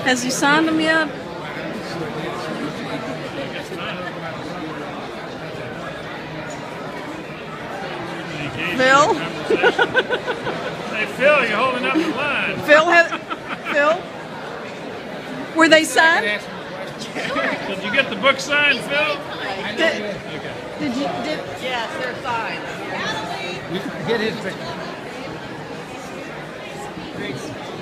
Has he signed them yet? Phil? Hey, Phil, you're holding up the line. Phil? Were they signed? Did you get the book signed, Phil? Yes, they're signed. You can get his picture.